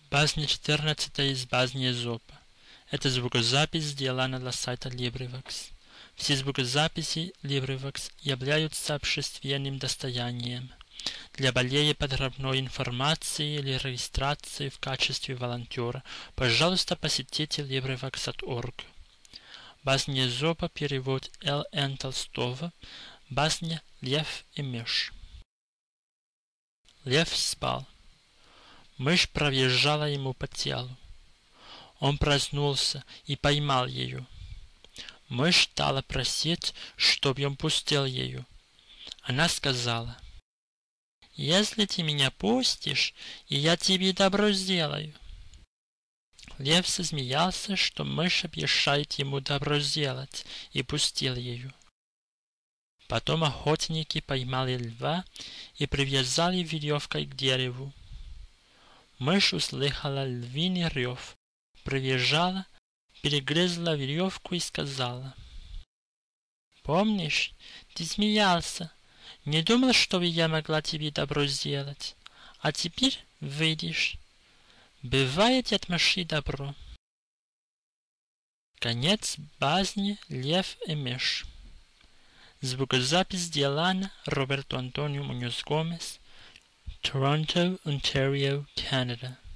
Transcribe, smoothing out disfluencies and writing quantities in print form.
Басня 14 из басни Эзопа. Это звукозапись сделана для сайта LibriVox. Все звукозаписи LibriVox являются общественным достоянием. Для более подробной информации или регистрации в качестве волонтера, пожалуйста, посетите LibriVox.org. Басня Эзопа, перевод Л.Н. Толстого. Басня «Лев и мышь». Лев спал. Мышь проезжала ему по телу. Он проснулся и поймал ее. Мышь стала просить, чтобы он пустил ее. Она сказала: «Если ты меня пустишь, и я тебе добро сделаю». Лев засмеялся, что мышь обещает ему добро сделать, и пустил ее. Потом охотники поймали льва и привязали веревкой к дереву. Мышь услыхала львиный рев, пробежала, перегрызла веревку и сказала: «Помнишь, ты смеялся, не думал, что я могла тебе добро сделать, а теперь видишь, бывает от мыши добро». Конец басни «Лев и мышь». Звукозапись сделана Роберту Антонио Муньоз Гомес, Торонто, Онтарио, Канада.